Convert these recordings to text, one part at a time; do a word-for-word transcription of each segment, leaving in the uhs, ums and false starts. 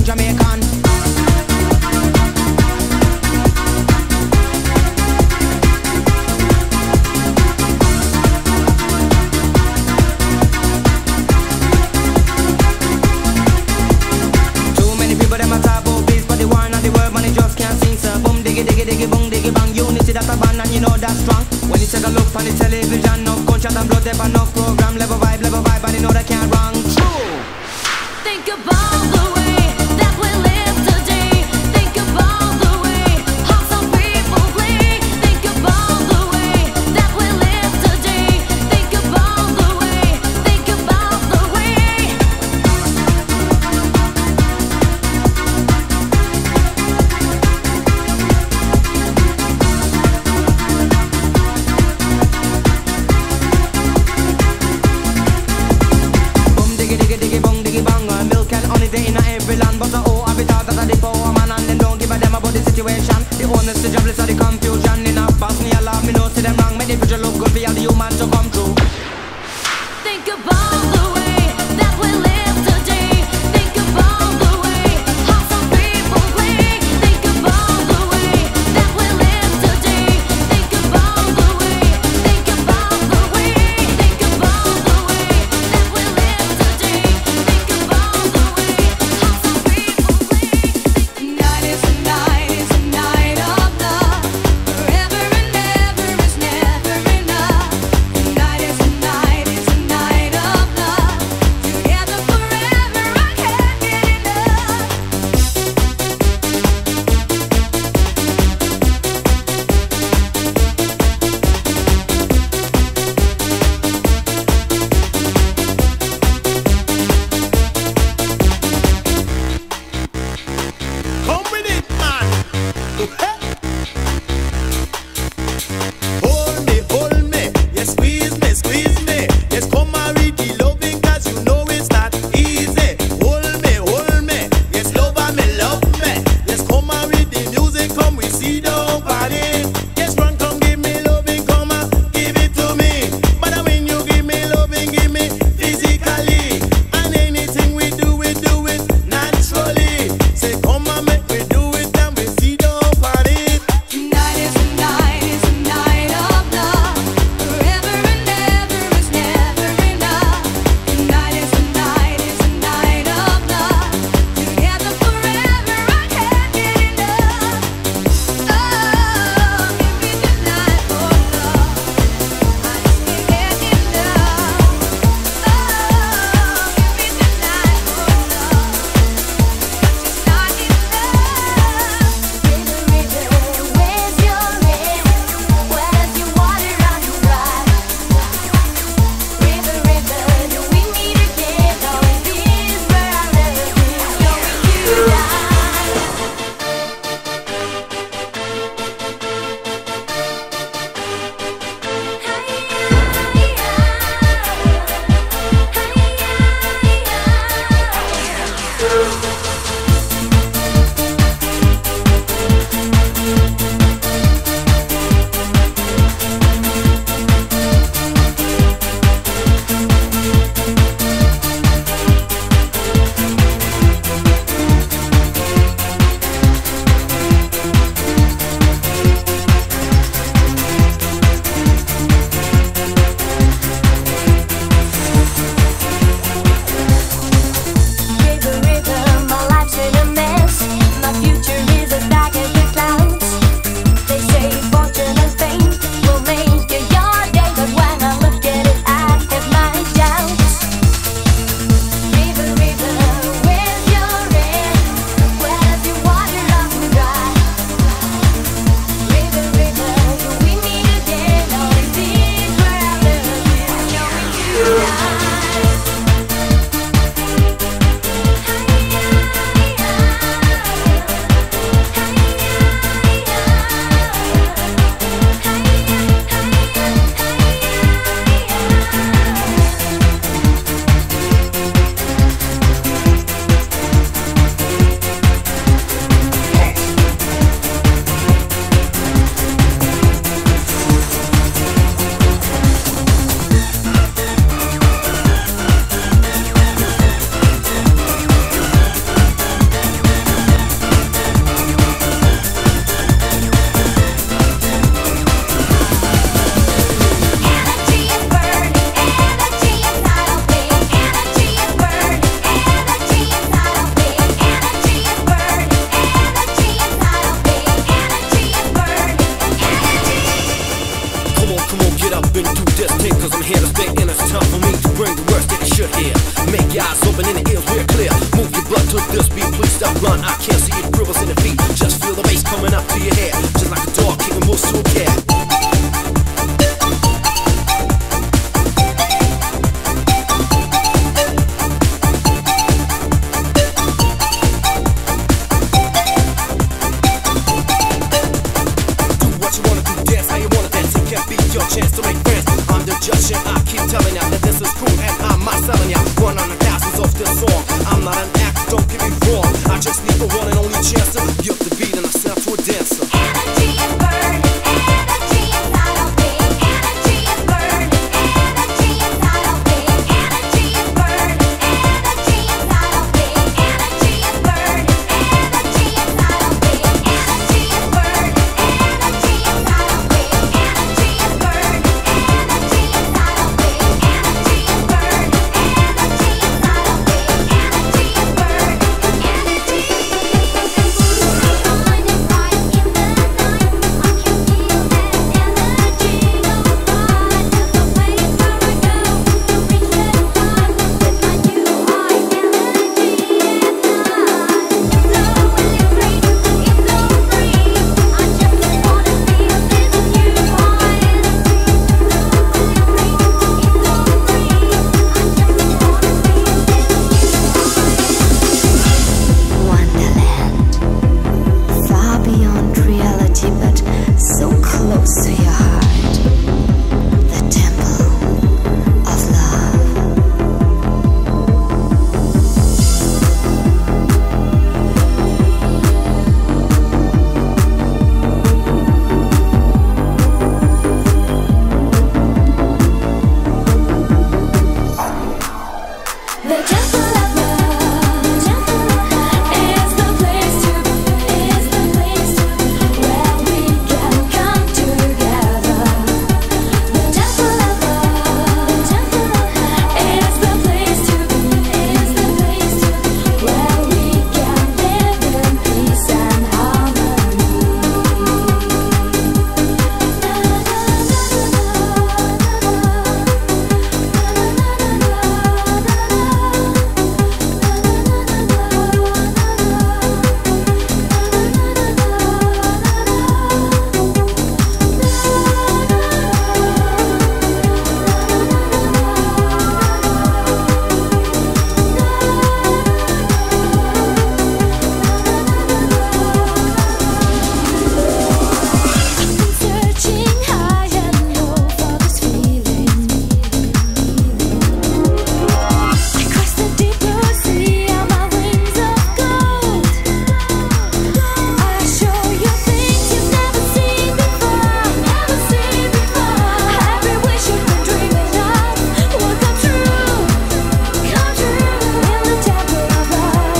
Jamaican. Too many people them a talk about peace, but the war and the world money just can't sing. So boom diggy diggy diggy boom diggy bang. Unity that's a band and you know that's strong. When you take a look on the television, no gunshot and blood, there no program, level vibe, level vibe, and you know that can't wrong. True. Think about the way that we live today. Think about the way how some people play. Think about the way that we live today. Think about the way, think about the way. Boom diggy diggy diggy bong diggy bong. Milk and honey they Spaced out blunt, I can't see your dribbles in the feet. Just feel the bass coming up to your head, just like a dog kicking moves to a cat. Chance to make friends, I'm the judge and I keep telling ya that this is cool and I'm not selling ya one on the thousands of this song. I'm not an actor, don't get me wrong. I just need the one and only chance to give the beat and I sound to a dancer. Energy is burning, energy inside of me. Energy is burning, energy inside of me. Energy is burning, energy inside of me. Energy is burning, energy inside of me. Energy is burning, energy inside of me. Energy is burning, energy inside of me. Energy is burning, energy inside of me. Energy is burning, energy. Shining bright in the night. I can feel that energy. Nobody, there's no place where I go to reach that sky with my new high energy at night. It's so electric, it's so free. I just wanna feel this new high energy. So electric, it's so free. I just wanna feel this new Wonderland, far beyond reality, but so close to your heart. The temple of love. The temple of love, is the place to be, is the place to be, where we can come together. The temple of love, is the place to be, is the place to be, where we can live in peace and harmony. Searching high and low for this feeling. I cross the deep blue sea on my wings of gold. I show you things you've never seen before, never seen before. Every wish you've been dreaming of will come true, come true in the temple of love.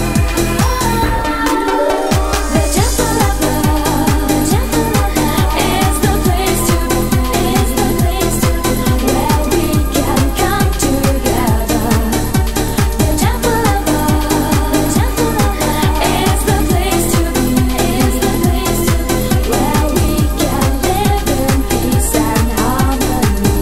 The temple of love, is the place to be, is the place to be, where we can come together. The temple of love, is the place to be, is the place to be, where we can live in peace and harmony.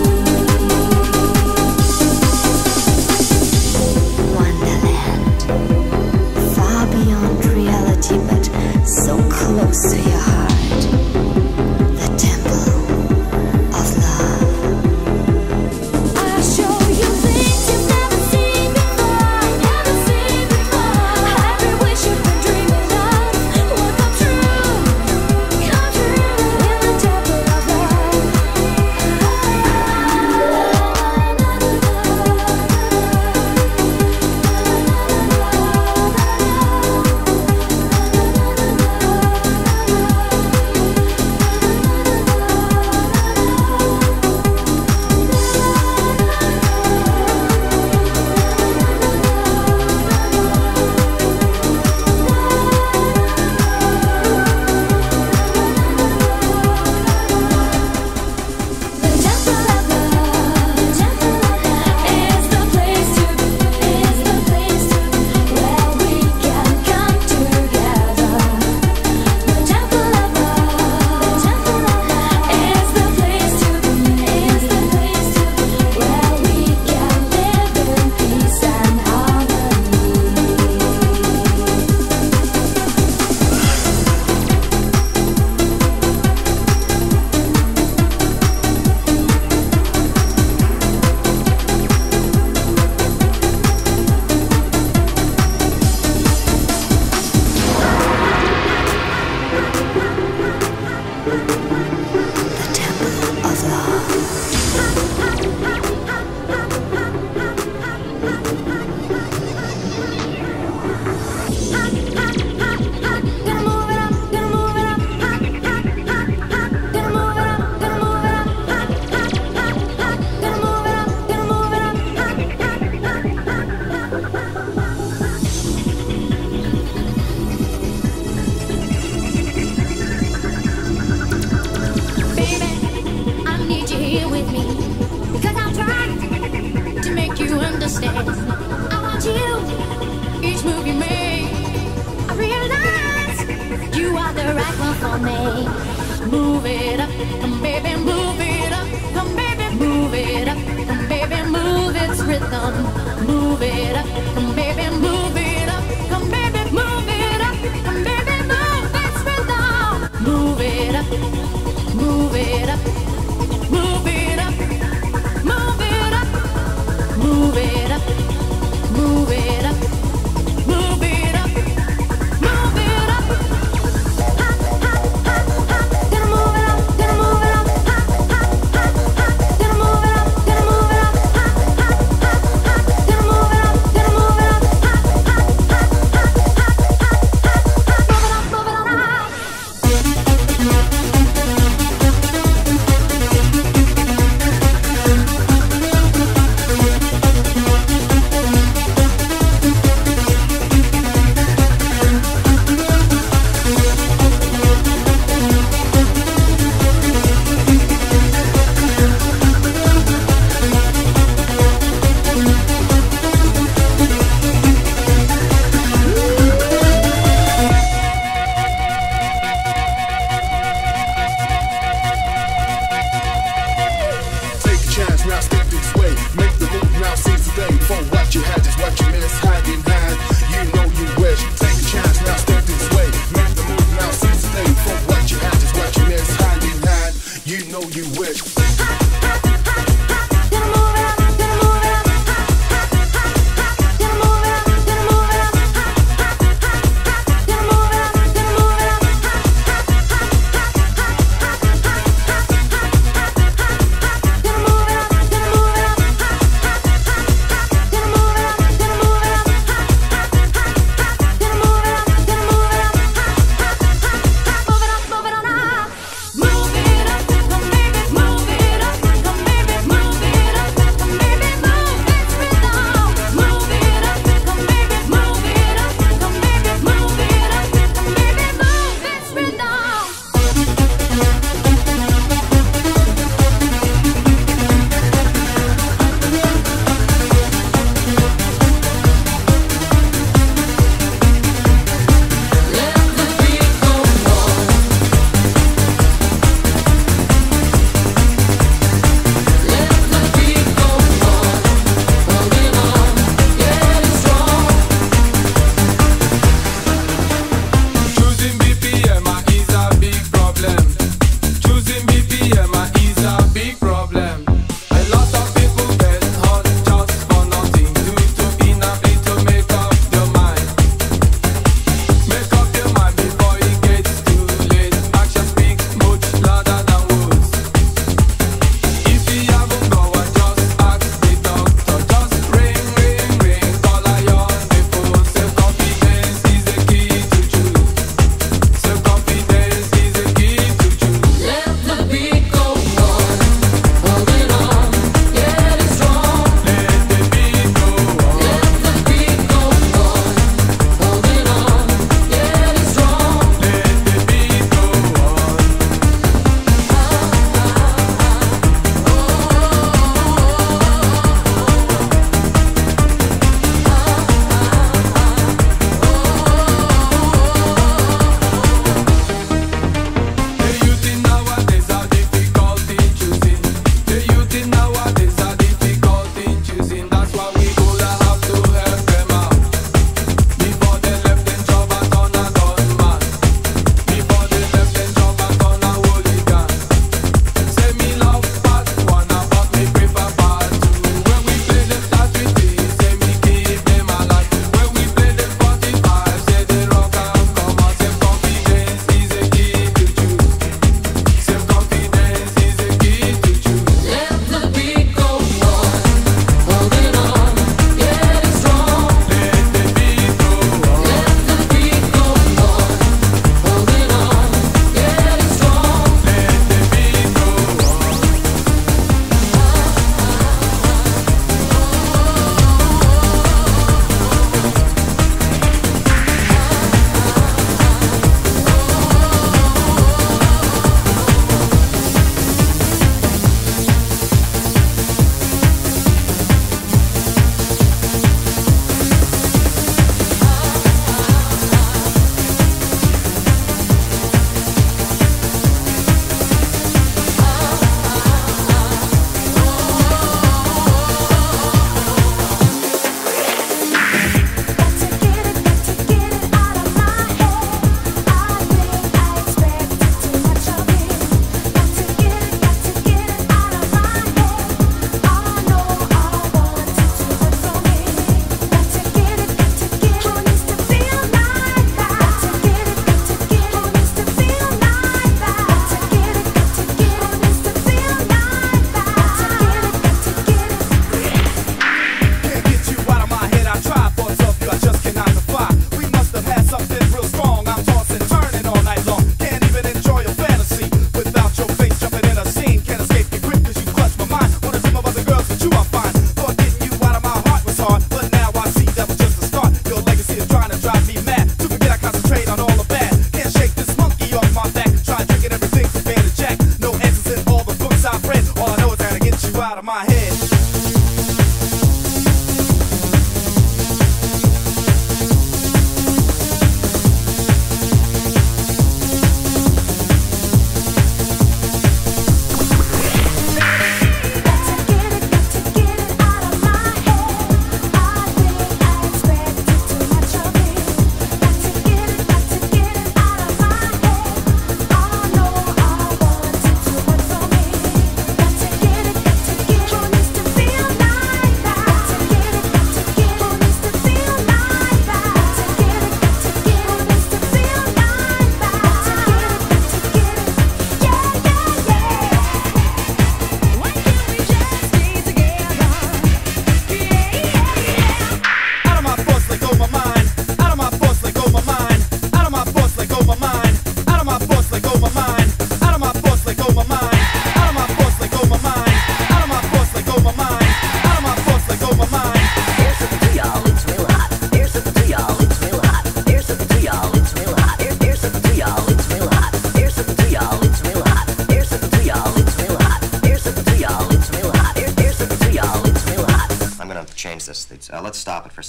Wonderland, far beyond reality, but so close to your heart. The temple of love. I show you things you've never seen before, never seen before. Every wish you've been dreaming of will come true, come true in the temple of love. right one for me. Move it up, come baby, move it up, come baby, move it up, come baby, move its rhythm. Move it up, come baby, move it up, come baby, move it up, come baby, move its rhythm. Move it up, move it up, move it up, move it up, move it up, move it up, move it up, move it up. Hot, hot, hot, hot. Gonna move it up, gonna move it up. Hot, hot, hot, hot. Gonna move it up, gonna move it up. Hot, hot, hot, hot. Gonna move it up, gonna move it up.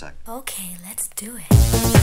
sec. Okay, let's do it.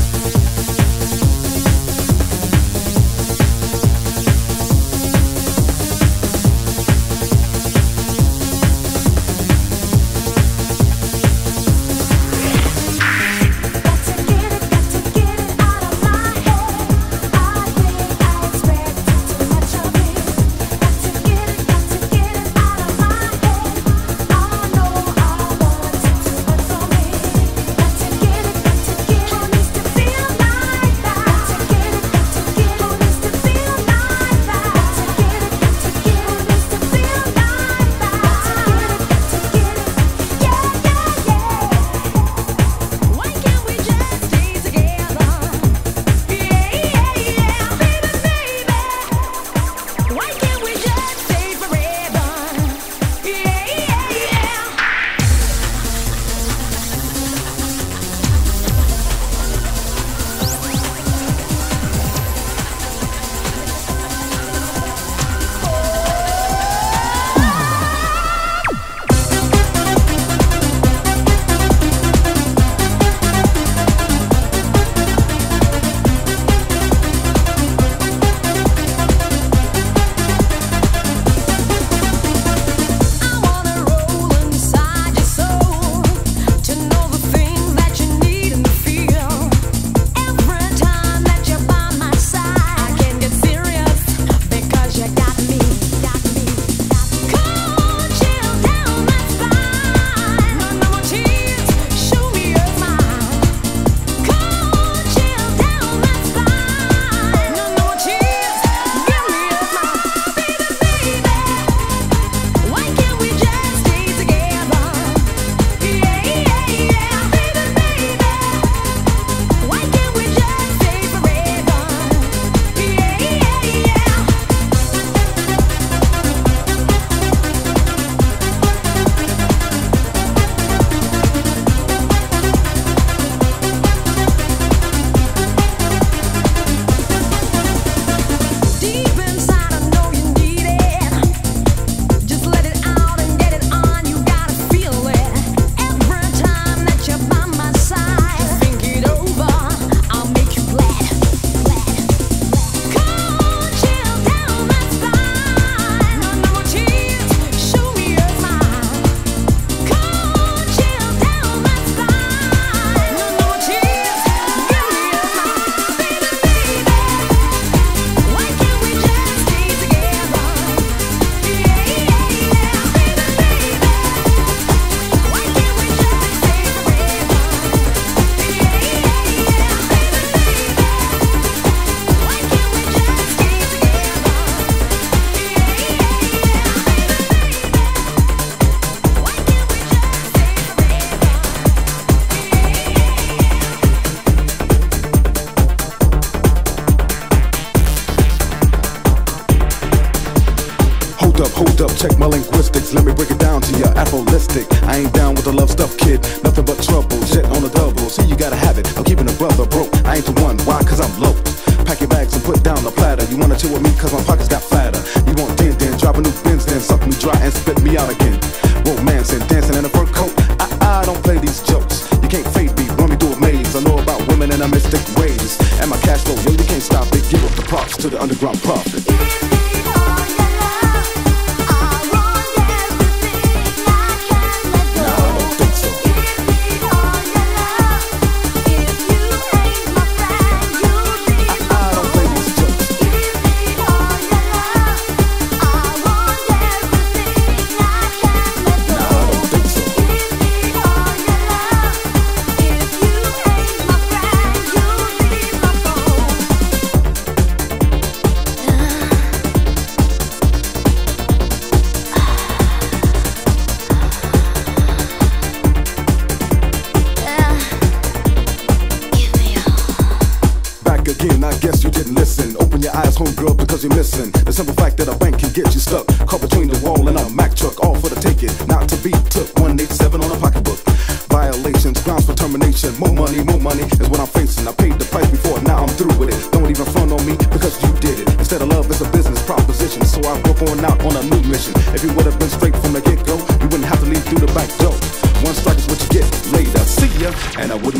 Check my linguistics, let me break it down to ya. Afrolistic, I ain't down with the love stuff, kid. Nothing but trouble, shit on the double. See, you gotta have it, I'm keeping a brother broke. I ain't the one, why? Cause I'm low. Pack your bags and put down the platter. You wanna chill with me cause my pockets got fatter. You want din din, drop a new Benz, then suck me dry and spit me out again. Romance and dancing in a fur coat, I, I don't play these jokes. You can't fade me, run me through a maze. I know about women and I mystic ways. And my cash flow, yo, you can't stop it. Give up the props to the underground prophet. Homegirl, because you're missing the simple fact that a bank can get you stuck, caught between the wall and a Mack truck, all for the taking, not to be took. one eighty-seven on a pocketbook. Violations, grounds for termination. More money, more money is what I'm facing. I paid the price before, now I'm through with it. Don't even front on me because you did it. Instead of love, it's a business proposition. So I broke on out on a new mission. If you would have been straight from the get-go, you wouldn't have to leave through the back door. One strike is what you get later. See ya, and I wouldn't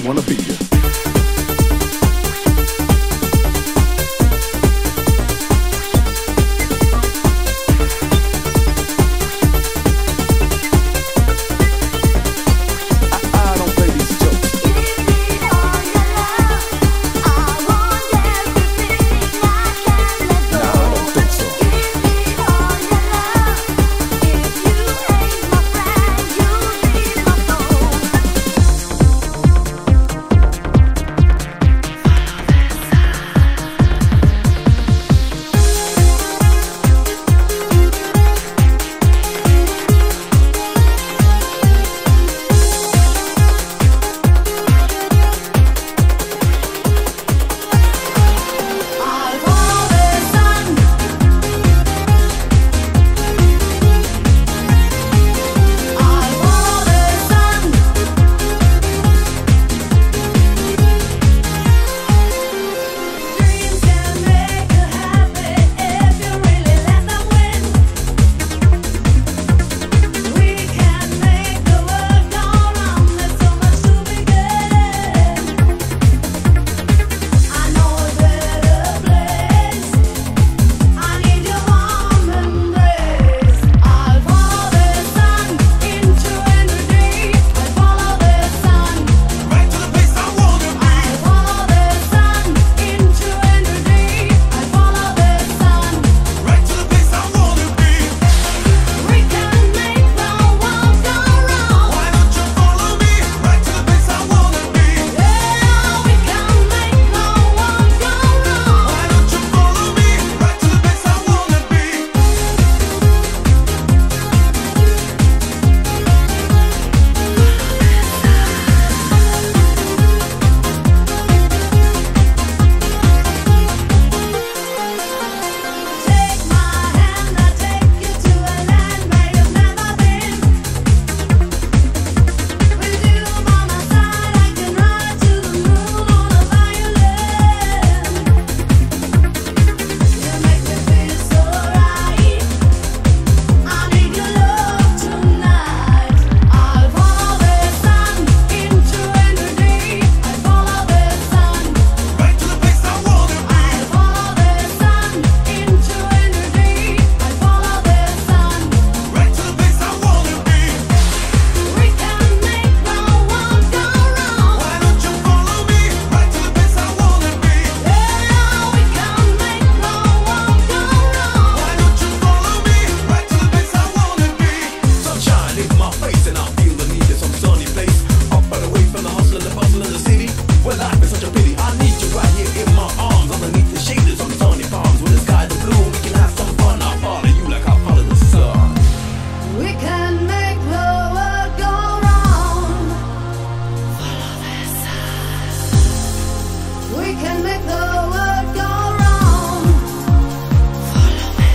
can make the world go round. Follow me.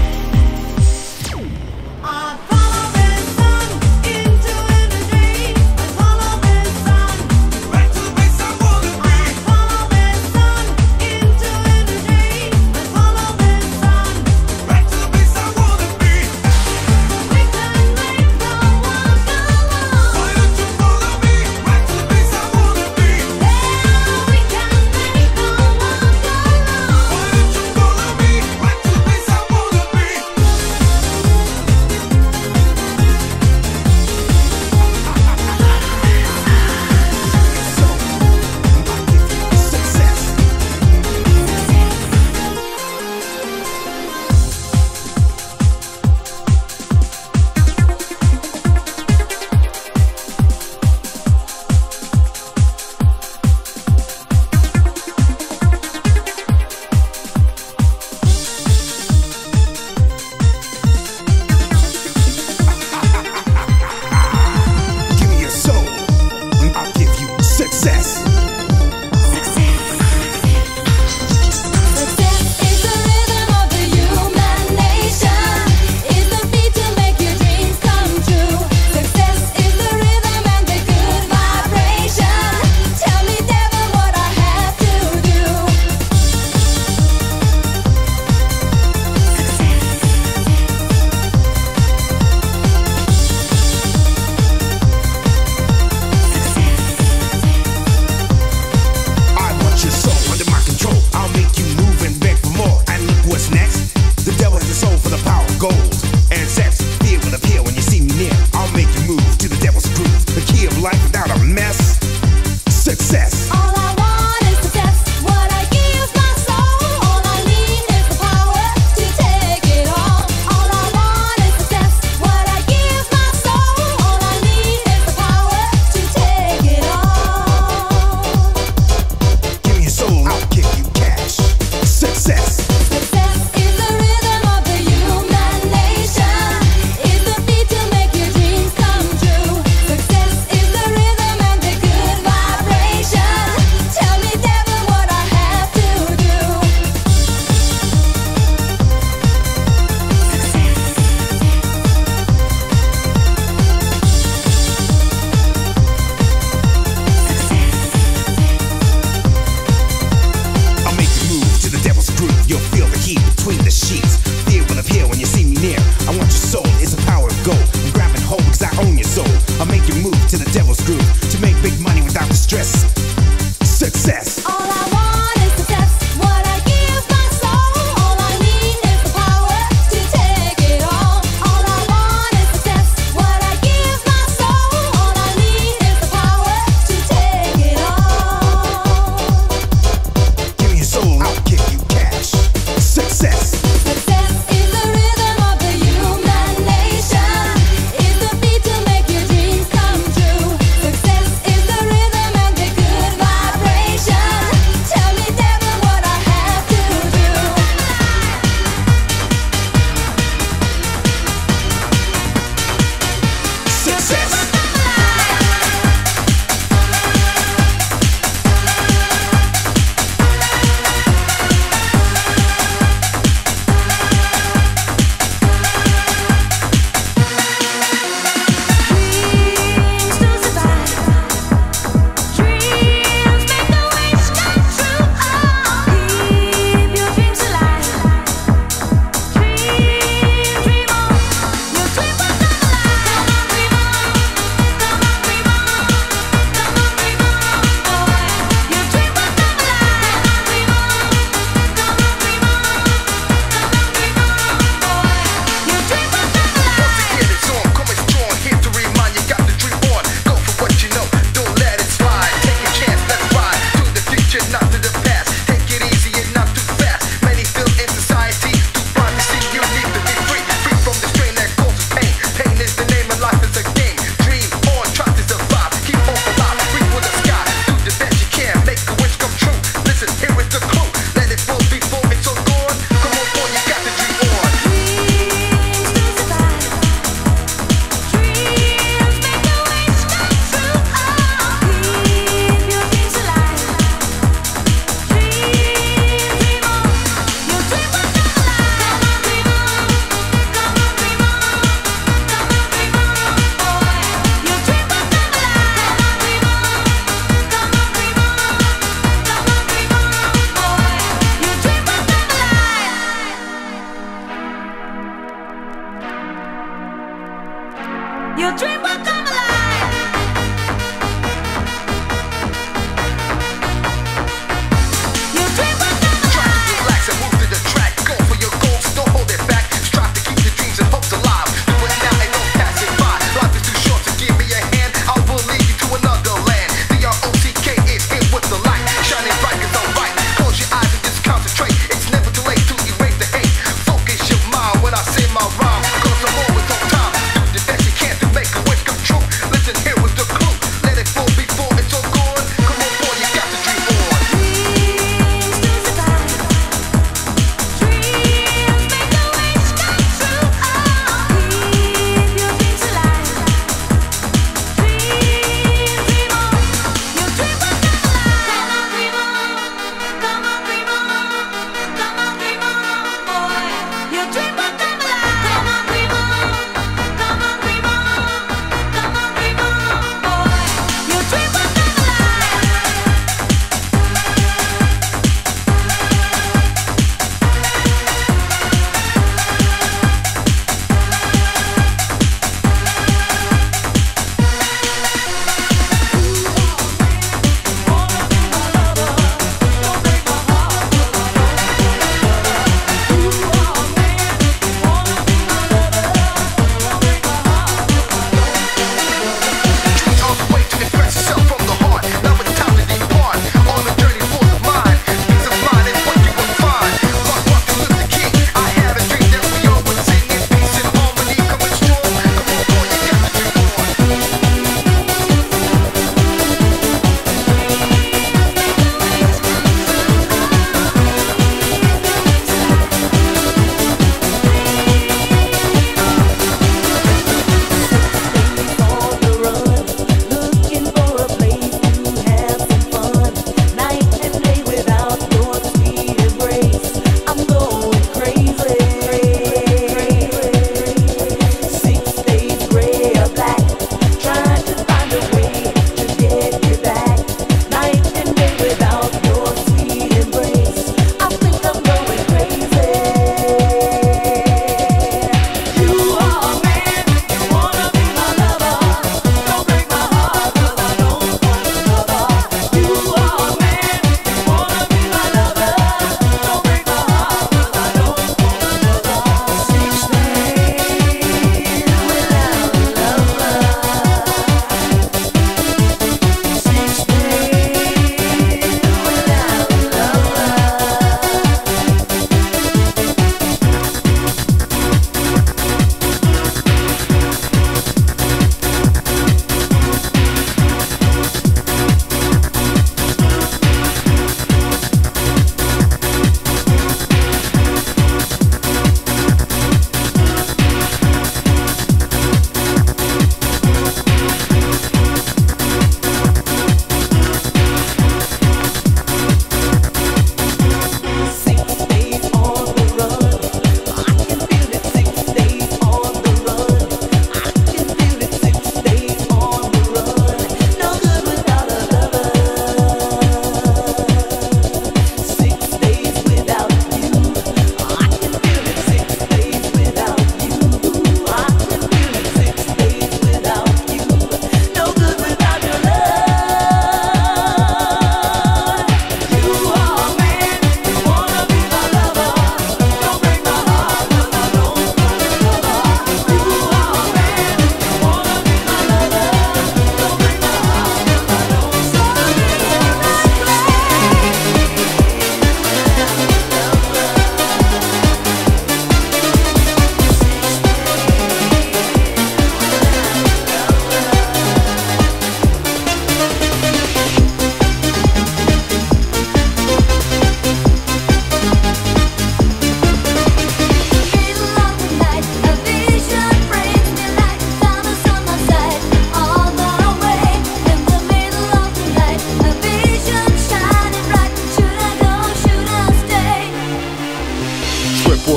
I follow the sun into the dream. I follow the sun right to the place I wanna be. I follow the sun into the dream. I follow the sun right to the place I wanna be. We can make the world go round. Why don't you follow me right to the place I wanna be? Yeah, we can make the world go round.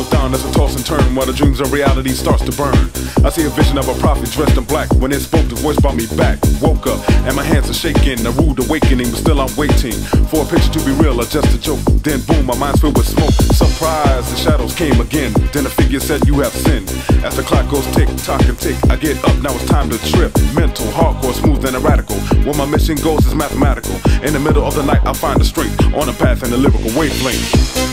goes down as a toss and turn while the dreams of reality starts to burn. I see a vision of a prophet dressed in black. When it spoke, the voice brought me back. Woke up and my hands are shaking, a rude awakening, but still I'm waiting for a picture to be real or just a joke. Then boom, my mind's filled with smoke. Surprise, the shadows came again. Then a figure said, you have sinned. As the clock goes tick, tock and tick, I get up, now it's time to trip. Mental, hardcore, smooth and radical. Where my mission goes is mathematical. In the middle of the night, I find the strength on a path in the lyrical wavelength.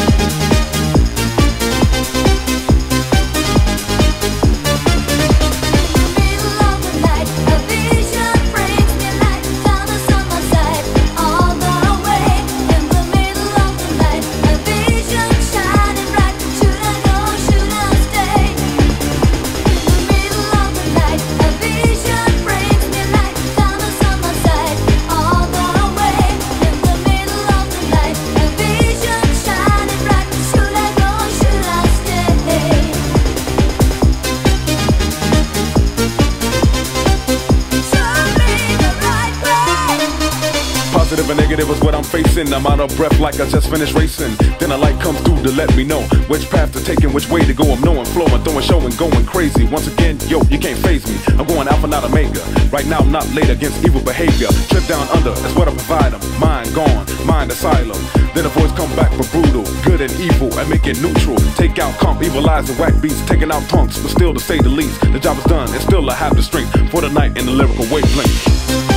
Positive and negative is what I'm facing. I'm out of breath like I just finished racing. Then a light comes through to let me know which path to take and which way to go. I'm knowing, flowing, throwing, showing, going crazy. Once again, yo, you can't phase me. I'm going alpha, not omega. Right now, I'm not late against evil behavior. Trip down under, that's what I provide them. Mind gone, mind asylum. Then the voice come back for brutal, good and evil, and make it neutral. Take out comp, evil eyes and whack beats, taking out punks, but still to say the least, the job is done, and still I have the strength for the night in the lyrical wavelength.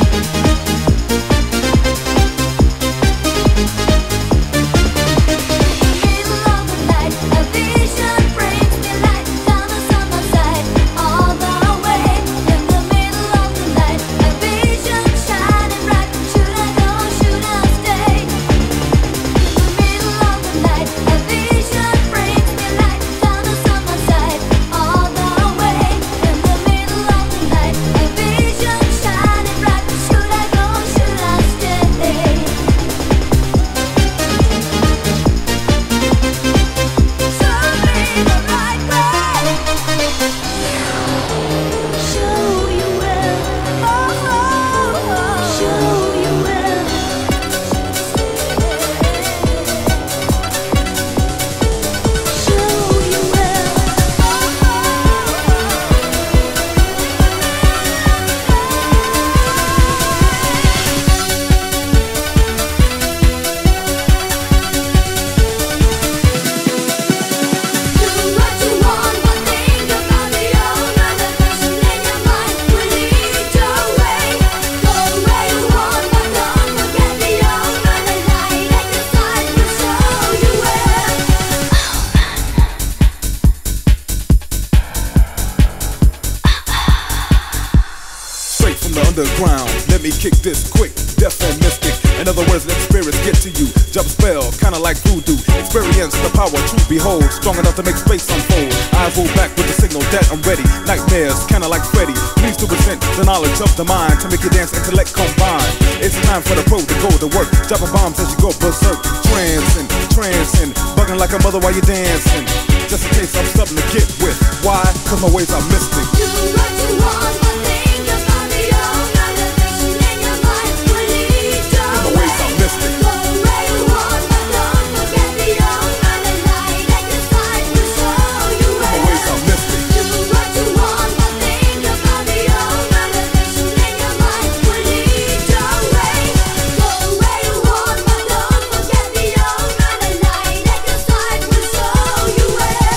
Underground, let me kick this quick, deaf and mystic. In other words, let spirits get to you. Jump spell, kinda like voodoo. Experience the power to behold, strong enough to make space unfold. Eyes roll back with the signal that I'm ready. Nightmares, kinda like Freddy. Please to present the knowledge of the mind to make your dance intellect combine. It's time for the pro to go to work, dropping bombs as you go berserk. Trancing, trancing, bugging like a mother while you're dancing. Just in case I'm something to get with. Why? Cause my ways are mystic. Do what you want, but think about the old elevation in your mind. Will lead your My ways are mystic. Go where you want, but don't forget the old running light at your side will show you My where. ways are mystic. Do what you want, but think about the old elevation in your mind. Will lead your way. Go where you want, but don't forget the old running light at your side will show you where.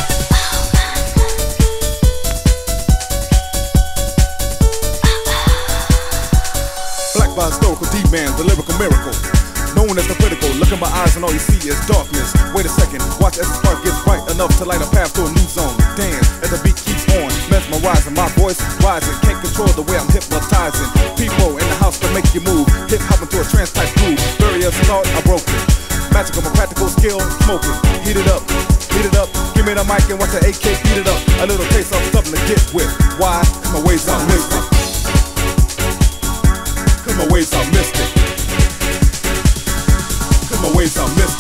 Black by historical D-man, the lyrical miracle. Known as the critical, look in my eyes and all you see is darkness. Wait a second, watch as the spark gets bright enough to light a path to a new zone. Dance as the beat keeps on, mesmerizing, my voice rising. Can't control the way I'm hypnotizing. People in the house to make you move, hip hop into a trance type groove. Barriers thought I broke it. Magical, my practical skill, smoking. Heat it up, heat it up. Give me the mic and watch the A K beat it up. A little taste of something to get with. Why? Cause my ways are mystic. Cause my ways are mystic. Cause my ways are mystic.